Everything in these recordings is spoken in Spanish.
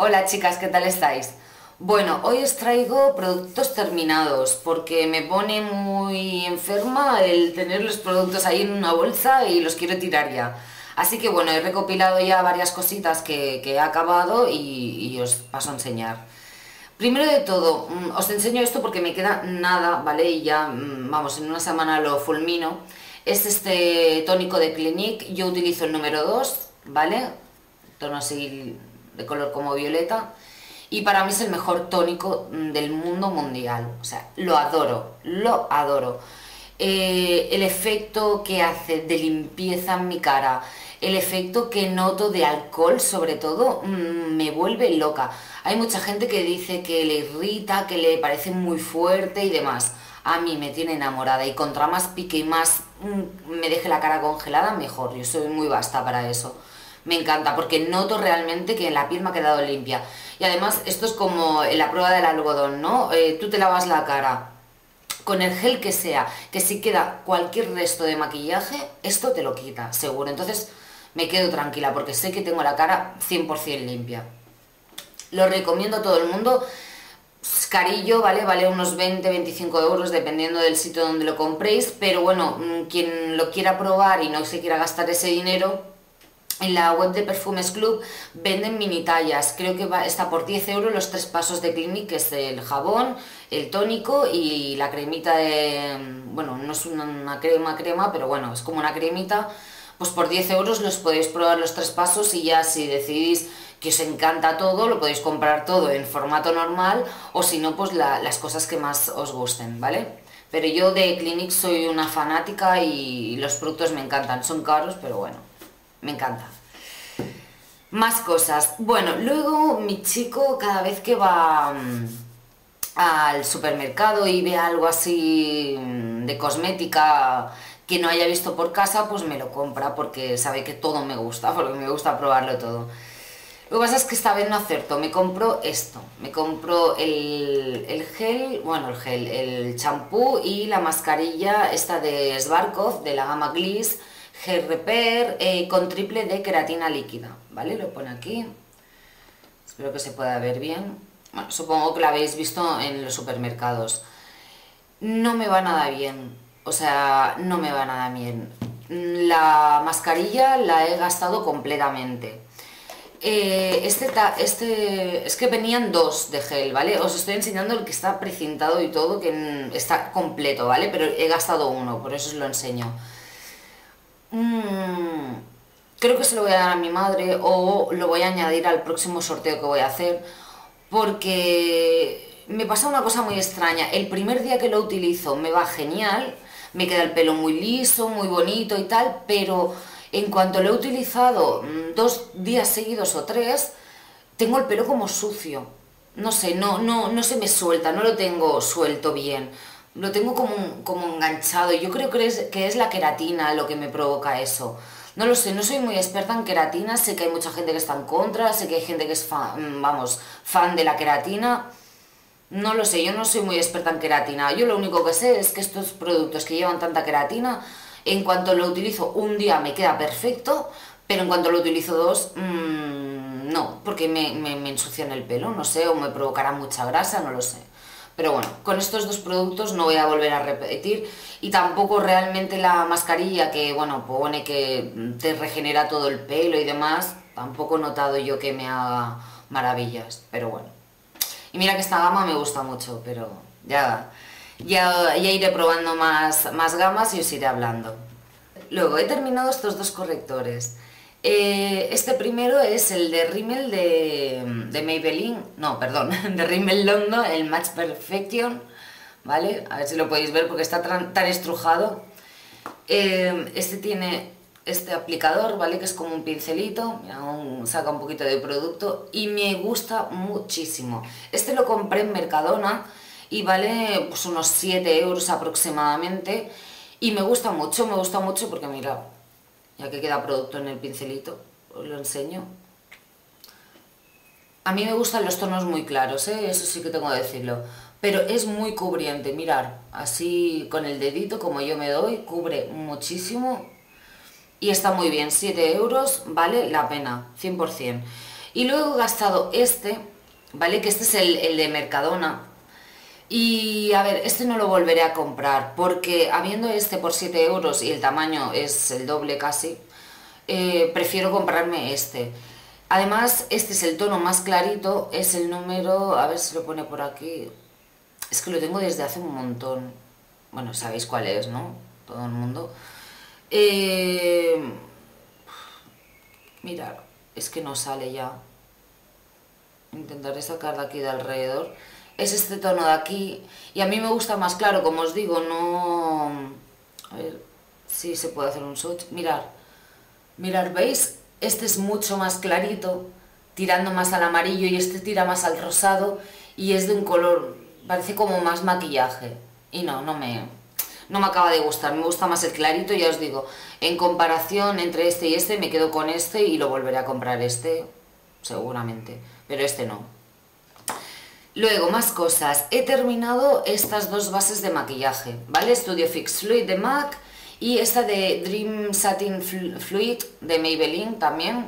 Hola chicas, ¿qué tal estáis? Bueno, hoy os traigo productos terminados porque me pone muy enferma el tener los productos ahí en una bolsa y los quiero tirar ya. Así que bueno, he recopilado ya varias cositas que he acabado y os paso a enseñar. Primero de todo, os enseño esto porque me queda nada, ¿vale? Y ya, vamos, en una semana lo fulmino. Es este tónico de Clinique, yo utilizo el número 2, ¿vale? Tono así de color como violeta. Y para mí es el mejor tónico del mundo mundial. O sea, lo adoro, lo adoro. El efecto que hace de limpieza en mi cara, el efecto que noto de alcohol sobre todo, me vuelve loca. Hay mucha gente que dice que le irrita, que le parece muy fuerte y demás. A mí me tiene enamorada y contra más pique y más me deje la cara congelada, mejor. Yo soy muy basta para eso. Me encanta porque noto realmente que la piel me ha quedado limpia. Y además esto es como en la prueba del algodón, ¿no? Tú te lavas la cara con el gel que sea, que si queda cualquier resto de maquillaje, esto te lo quita, seguro. Entonces me quedo tranquila porque sé que tengo la cara 100% limpia. Lo recomiendo a todo el mundo. Es carillo, ¿vale? Vale unos 20-25 euros dependiendo del sitio donde lo compréis, pero bueno, quien lo quiera probar y no se quiera gastar ese dinero, en la web de Perfumes Club venden mini tallas, creo que está por 10 euros los tres pasos de Clinique, que es el jabón, el tónico y la cremita de... Bueno, no es una crema, pero bueno, es como una cremita. Pues por 10 euros los podéis probar los tres pasos y ya si decidís que os encanta todo, lo podéis comprar todo en formato normal o si no, pues las cosas que más os gusten, ¿vale? Pero yo de Clinique soy una fanática y los productos me encantan, son caros, pero bueno, me encanta. Más cosas. Bueno, luego mi chico cada vez que va al supermercado y ve algo así de cosmética que no haya visto por casa, pues me lo compra porque sabe que todo me gusta, porque me gusta probarlo todo. Lo que pasa es que esta vez no acerto, me compro esto, me compro el gel, bueno el champú y la mascarilla esta de Sbarkov de la gama Gliss Hair Repair con triple de queratina líquida, ¿vale? Lo pone aquí, espero que se pueda ver bien. Bueno, supongo que lo habéis visto en los supermercados. No me va nada bien, o sea, no me va nada bien. La mascarilla la he gastado completamente. Es que venían dos de gel, ¿vale? Os estoy enseñando el que está precintado y todo, que está completo, ¿vale? Pero he gastado uno, por eso os lo enseño. Mm, Creo que se lo voy a dar a mi madre o lo voy a añadir al próximo sorteo que voy a hacer porque me pasa una cosa muy extraña. El primer día que lo utilizo me va genial, me queda el pelo muy liso, muy bonito y tal, pero en cuanto lo he utilizado 2 días seguidos o 3, tengo el pelo como sucio. No sé, no se me suelta, no lo tengo suelto bien. Lo tengo como enganchado. Yo creo que es la queratina lo que me provoca eso. No lo sé, no soy muy experta en queratina, sé que hay mucha gente que está en contra, sé que hay gente que es fan, vamos, fan de la queratina. No lo sé, yo no soy muy experta en queratina. Yo lo único que sé es que estos productos que llevan tanta queratina, en cuanto lo utilizo un día me queda perfecto, pero en cuanto lo utilizo dos, no, porque me ensucian el pelo, no sé, o me provocará mucha grasa, no lo sé. Pero bueno, con estos dos productos no voy a volver a repetir y tampoco realmente la mascarilla que, bueno, pone que te regenera todo el pelo y demás, tampoco he notado yo que me haga maravillas, pero bueno. Y mira que esta gama me gusta mucho, pero ya iré probando más gamas y os iré hablando. Luego he terminado estos dos correctores. Este primero es el de Rimmel de Maybelline, no, perdón, de Rimmel London, el Match Perfection, ¿vale? A ver si lo podéis ver porque está tan estrujado. Este tiene este aplicador, ¿vale? Que es como un pincelito, mira, saca un poquito de producto y me gusta muchísimo. Este lo compré en Mercadona y vale pues unos 7 euros aproximadamente y me gusta mucho porque mira, ya que queda producto en el pincelito, os lo enseño. A mí me gustan los tonos muy claros, ¿eh? Eso sí que tengo que decirlo. Pero es muy cubriente, mirar, así con el dedito como yo me doy, cubre muchísimo y está muy bien, 7 euros vale la pena, 100%. Y luego he gastado este, ¿vale? Que este es el de Mercadona. Y a ver, este no lo volveré a comprar porque habiendo este por 7 euros y el tamaño es el doble casi, prefiero comprarme este. Además, este es el tono más clarito, es el número, a ver si lo pone por aquí, es que lo tengo desde hace un montón. Bueno, sabéis cuál es, ¿no? Todo el mundo. Eh, Mirad, es que no sale ya. Intentaré sacar de aquí de alrededor. Es este tono de aquí. Y a mí me gusta más claro, como os digo, no... A ver si se puede hacer un swatch. Mirad, mirad, ¿veis? Este es mucho más clarito, tirando más al amarillo, y este tira más al rosado. Y es de un color, parece como más maquillaje. Y no me acaba de gustar, me gusta más el clarito, ya os digo. En comparación entre este y este, me quedo con este y lo volveré a comprar este, seguramente. Pero este no. Luego, más cosas. He terminado estas dos bases de maquillaje, ¿vale? Studio Fix Fluid de MAC y esta de Dream Satin Fluid de Maybelline también.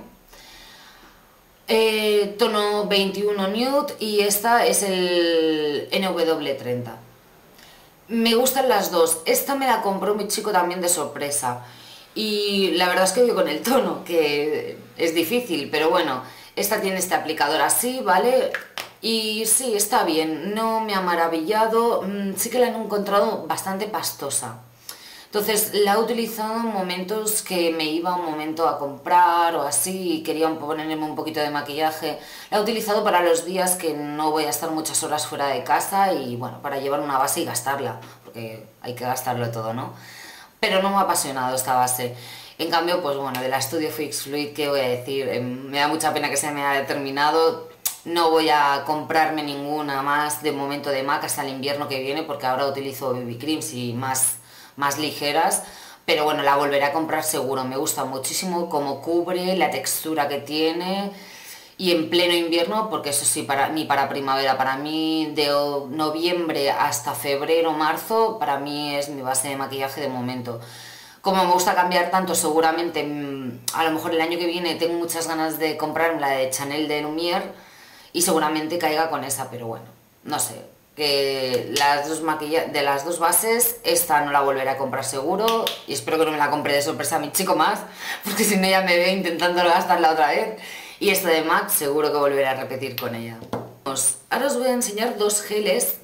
Tono 21 Nude y esta es el NW30. Me gustan las dos. Esta me la compró mi chico también de sorpresa. Y la verdad es que yo con el tono, que es difícil, pero bueno, esta tiene este aplicador así, ¿vale? Y sí, está bien, no me ha maravillado, sí que la he encontrado bastante pastosa. Entonces la he utilizado en momentos que me iba un momento a comprar o así y quería ponerme un poquito de maquillaje. La he utilizado para los días que no voy a estar muchas horas fuera de casa y bueno, para llevar una base y gastarla, porque hay que gastarlo todo, ¿no? Pero no me ha apasionado esta base. En cambio, pues bueno, de la Studio Fix Fluid, ¿qué voy a decir? Me da mucha pena que se me haya terminado. No voy a comprarme ninguna más de momento de MAC hasta el invierno que viene porque ahora utilizo BB Creams y más ligeras, pero bueno, la volveré a comprar seguro. Me gusta muchísimo cómo cubre, la textura que tiene y en pleno invierno, porque eso sí, ni para primavera, para mí de noviembre hasta febrero, marzo, para mí es mi base de maquillaje de momento. Como me gusta cambiar tanto, seguramente a lo mejor el año que viene tengo muchas ganas de comprarme la de Chanel de Lumière y seguramente caiga con esa, pero bueno, no sé, que de las dos bases, esta no la volveré a comprar seguro y espero que no me la compre de sorpresa a mi chico más, porque si no ya me veo intentando gastarla otra vez. Y esta de MAC seguro que volveré a repetir con ella. Ahora os voy a enseñar dos geles.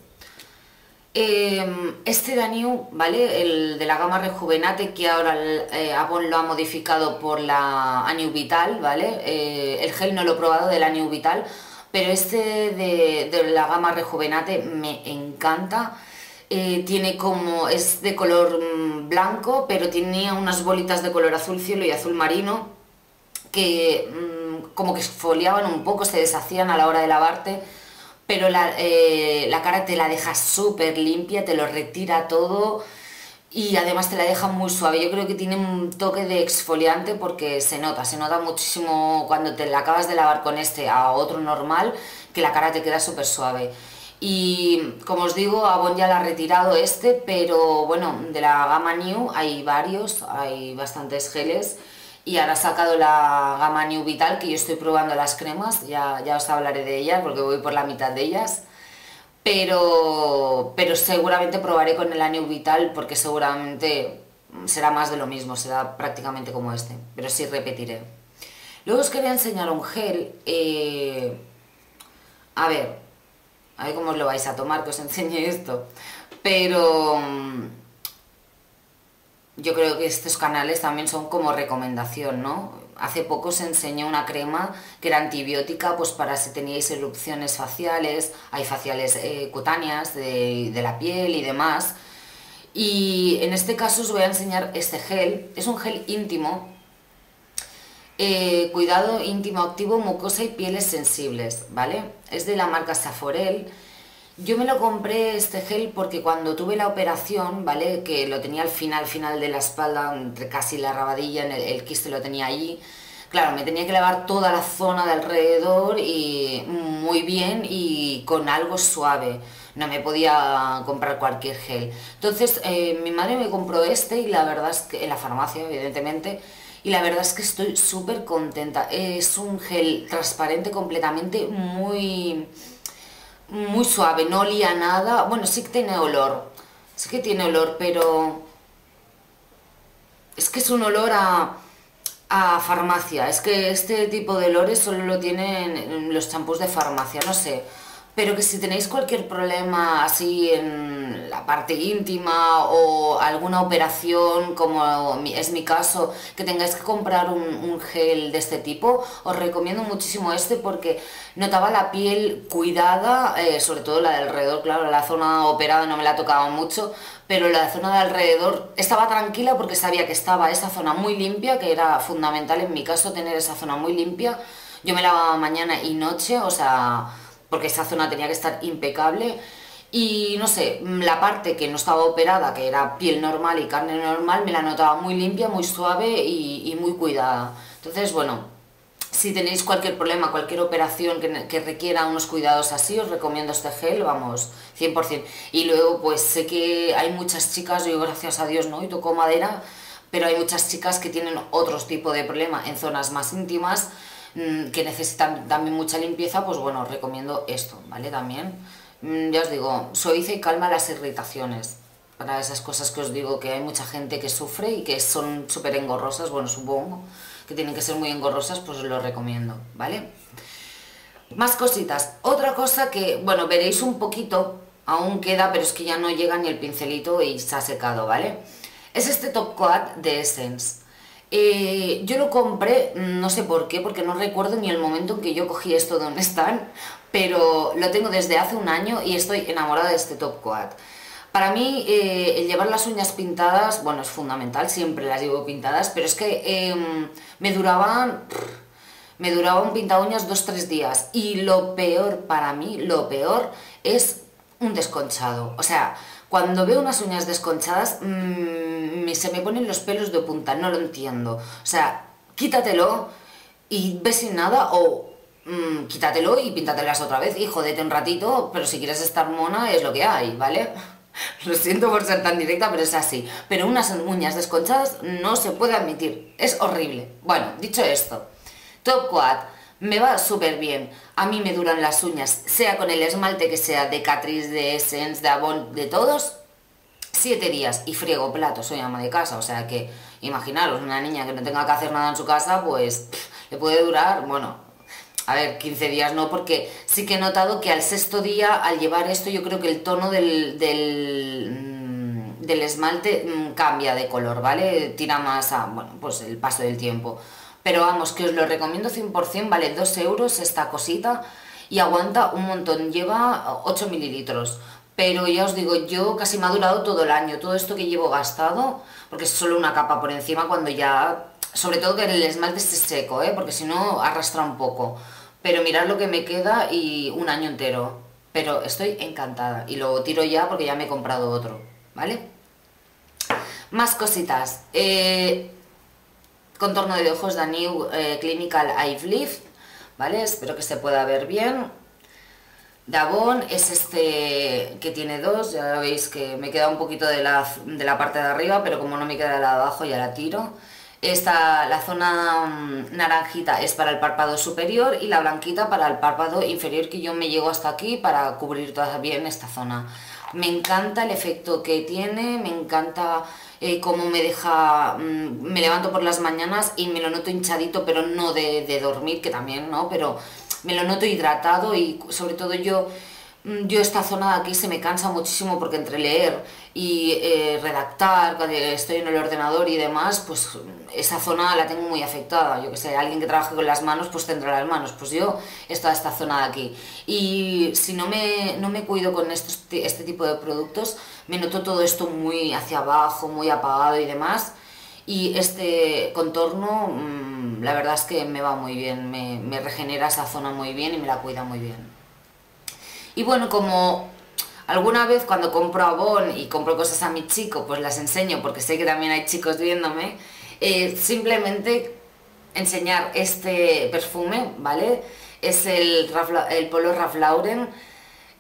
Este de New, ¿vale? El de la gama Rejuvenate, que ahora Avon lo ha modificado por la Anew Vital, ¿vale? El gel no lo he probado de la Anew Vital, pero este de la gama Rejuvenate me encanta. Tiene como, es de color blanco, pero tenía unas bolitas de color azul cielo y azul marino que como que exfoliaban un poco, se deshacían a la hora de lavarte, pero la cara te la deja súper limpia, te lo retira todo y además te la deja muy suave. Yo creo que tiene un toque de exfoliante porque se nota muchísimo cuando te la acabas de lavar con este a otro normal, que la cara te queda súper suave. Y como os digo, Avon ya la ha retirado este, pero bueno, de la gama New hay varios, hay bastantes geles. Y ahora ha sacado la gama New Vital, que yo estoy probando las cremas, ya os hablaré de ellas porque voy por la mitad de ellas. Pero seguramente probaré con el New Vital porque seguramente será más de lo mismo, será prácticamente como este, pero sí repetiré. Luego os quería enseñar un gel, a ver cómo os lo vais a tomar, que os enseñe esto, pero yo creo que estos canales también son como recomendación, ¿no? Hace poco os enseñé una crema que era antibiótica, pues para si teníais erupciones faciales, hay faciales cutáneas de la piel y demás. Y en este caso os voy a enseñar este gel, es un gel íntimo, cuidado íntimo activo, mucosa y pieles sensibles, ¿vale? Es de la marca Saforel. Yo me lo compré este gel porque cuando tuve la operación, ¿vale? Que lo tenía al final de la espalda, entre casi la rabadilla, el quiste lo tenía allí. Claro, me tenía que lavar toda la zona de alrededor y muy bien y con algo suave. no me podía comprar cualquier gel. Entonces mi madre me compró este y la verdad es que en la farmacia, evidentemente, y la verdad es que estoy súper contenta. Es un gel transparente completamente, muy suave, no olía a nada. Bueno, sí que tiene olor, pero es que es un olor a farmacia. Es que este tipo de olores solo lo tienen en los champús de farmacia, no sé. Pero que si tenéis cualquier problema así en la parte íntima o alguna operación, como es mi caso, que tengáis que comprar un gel de este tipo, os recomiendo muchísimo este porque notaba la piel cuidada, sobre todo la de alrededor, claro, la zona operada no me la tocaba mucho, pero la zona de alrededor estaba tranquila porque sabía que estaba esa zona muy limpia, que era fundamental en mi caso tener esa zona muy limpia. Yo me lavaba mañana y noche, o sea, porque esa zona tenía que estar impecable. Y no sé, la parte que no estaba operada, que era piel normal y carne normal, me la notaba muy limpia, muy suave y muy cuidada. Entonces, bueno, si tenéis cualquier problema, cualquier operación que requiera unos cuidados así, os recomiendo este gel, vamos, 100%. Y luego, pues sé que hay muchas chicas, yo gracias a Dios no, y toco madera, pero hay muchas chicas que tienen otros tipos de problema en zonas más íntimas, que necesitan también mucha limpieza, pues bueno, os recomiendo esto, ¿vale? También, ya os digo, suaviza y calma las irritaciones. Para esas cosas que os digo que hay mucha gente que sufre y que son súper engorrosas, bueno, supongo que tienen que ser muy engorrosas, pues os lo recomiendo, ¿vale? Más cositas. Otra cosa que, bueno, veréis un poquito, aún queda, pero es que ya no llega ni el pincelito y se ha secado, ¿vale? Es este Top Coat de Essence. Yo lo compré, no sé por qué, porque no recuerdo ni el momento en que yo cogí esto de donde están, pero lo tengo desde hace un año y estoy enamorada de este Top Coat. Para mí, el llevar las uñas pintadas, bueno, es fundamental, siempre las llevo pintadas, pero es que me duraba un pinta uñas 2 o 3 días. Y lo peor para mí, lo peor es un desconchado. O sea, cuando veo unas uñas desconchadas, se me ponen los pelos de punta, no lo entiendo. O sea, quítatelo y ves sin nada o quítatelo y píntatelas otra vez y jódete un ratito, pero si quieres estar mona es lo que hay, ¿vale? Lo siento por ser tan directa, pero es así. Pero unas uñas desconchadas no se puede admitir. Es horrible. Bueno, dicho esto, Top Coat me va súper bien. A mí me duran las uñas, sea con el esmalte que sea de Catrice, de Essence, de Avon, de todos, 7 días. Y friego platos, soy ama de casa. O sea que, imaginaros, una niña que no tenga que hacer nada en su casa, pues le puede durar, bueno, a ver, 15 días no, porque sí que he notado que al 6.º día, al llevar esto, yo creo que el tono del esmalte cambia de color, ¿vale? Tira más a, bueno, pues el paso del tiempo. Pero vamos, que os lo recomiendo 100%, vale 2 euros esta cosita y aguanta un montón, lleva 8 mililitros. Pero ya os digo, yo casi me ha durado todo el año, todo esto que llevo gastado, porque es solo una capa por encima cuando ya, sobre todo que el esmalte esté seco, porque si no arrastra un poco. Pero mirad lo que me queda y un año entero. Pero estoy encantada y lo tiro ya porque ya me he comprado otro, ¿vale? Más cositas. Contorno de ojos de New Clinical Eye Lift, ¿vale? Espero que se pueda ver bien. De Avon es este que tiene dos, ya veis que me queda un poquito de la parte de arriba, pero como no me queda de la de abajo ya la tiro. La zona naranjita es para el párpado superior y la blanquita para el párpado inferior, que yo me llego hasta aquí para cubrir toda bien esta zona. Me encanta el efecto que tiene, me encanta cómo me deja, me levanto por las mañanas y me lo noto hinchadito, pero no de dormir, que también, ¿no? Pero me lo noto hidratado y sobre todo yo esta zona de aquí se me cansa muchísimo porque entre leer y redactar, cuando estoy en el ordenador y demás, pues esa zona la tengo muy afectada. Yo que sé, alguien que trabaje con las manos pues tendrá las manos, pues yo es toda esta zona de aquí. Y si no me cuido con este tipo de productos, me noto todo esto muy hacia abajo, muy apagado y demás. Y este contorno, la verdad es que me va muy bien, me regenera esa zona muy bien y me la cuida muy bien. Y bueno, como alguna vez cuando compro Avon y compro cosas a mi chico, pues las enseño porque sé que también hay chicos viéndome, simplemente enseñar este perfume, ¿vale? Es el Polo Ralph Lauren.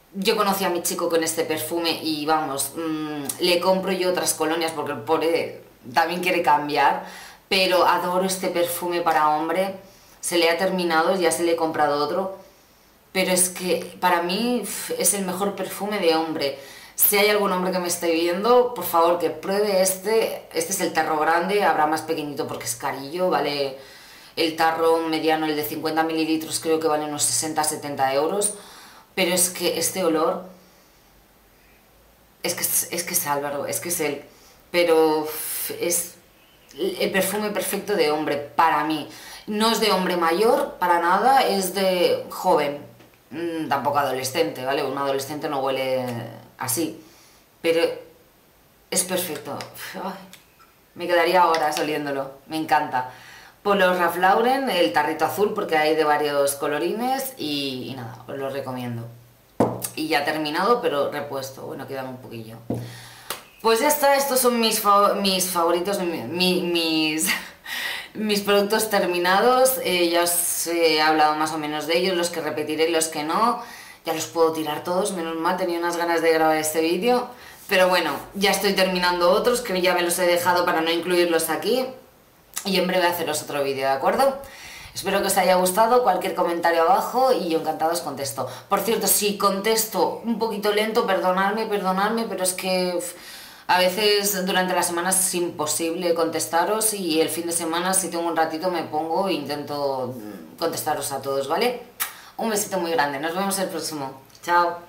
Yo conocí a mi chico con este perfume y vamos, le compro yo otras colonias porque el pobre también quiere cambiar, pero adoro este perfume para hombre. Se le ha terminado, ya se le he comprado otro, pero es que para mí es el mejor perfume de hombre. Si hay algún hombre que me esté viendo, por favor que pruebe este. Este es el tarro grande, habrá más pequeñito porque es carillo, vale el tarro mediano, el de 50 mililitros, creo que vale unos 60-70 euros. Pero es que este olor, es que es Álvaro, es que es él. Pero es el perfume perfecto de hombre para mí. No es de hombre mayor, para nada, es de joven, tampoco adolescente, ¿vale? Un adolescente no huele así, pero es perfecto. Ay, me quedaría horas oliéndolo, me encanta. Polo Ralph Lauren, el tarrito azul, porque hay de varios colorines y nada, os lo recomiendo. Y ya terminado, pero repuesto, bueno, quedan un poquillo. Pues ya está, estos son mis favoritos, mis productos terminados. Ya os he hablado más o menos de ellos, los que repetiré y los que no. Ya los puedo tirar todos, menos mal, tenía unas ganas de grabar este vídeo. Pero bueno, ya estoy terminando otros, que ya me los he dejado para no incluirlos aquí. Y en breve haceros otro vídeo, ¿de acuerdo? Espero que os haya gustado, cualquier comentario abajo y yo encantado os contesto. Por cierto, si contesto un poquito lento, perdonadme, pero es que a veces durante la semana es imposible contestaros y el fin de semana si tengo un ratito me pongo e intento contestaros a todos, ¿vale? Un besito muy grande, nos vemos el próximo. Chao.